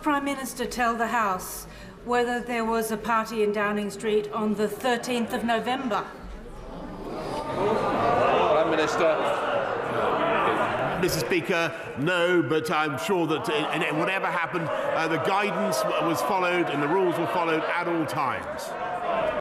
Prime Minister tell the House whether there was a party in Downing Street on the 13th of November? Prime Minister. Mr. Speaker, no, but I'm sure that whatever happened, the guidance was followed and the rules were followed at all times.